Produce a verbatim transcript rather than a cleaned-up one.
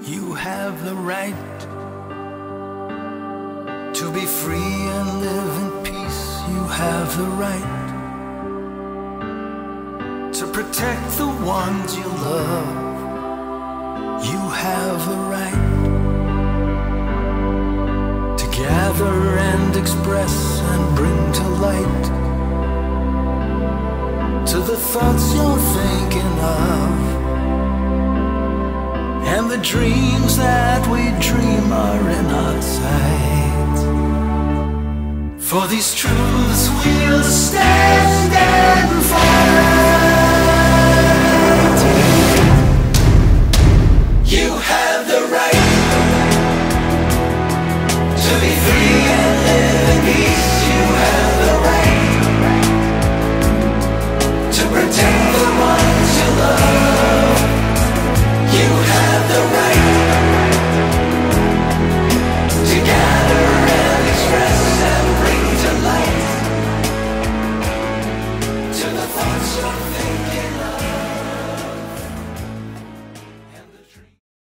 You have the right to be free and live in peace. You have the right to protect the ones you love. You have the right to gather and express and bring to light to the thoughts you're thinking of. And the dreams that we dream are in our sight. For these truths we'll stand and fight. You have the right to be free and live in peace. You have the right to protect the ones you love. You have the right to gather and express and bring to light to the thoughts you're